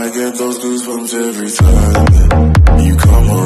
I get those goosebumps every time you come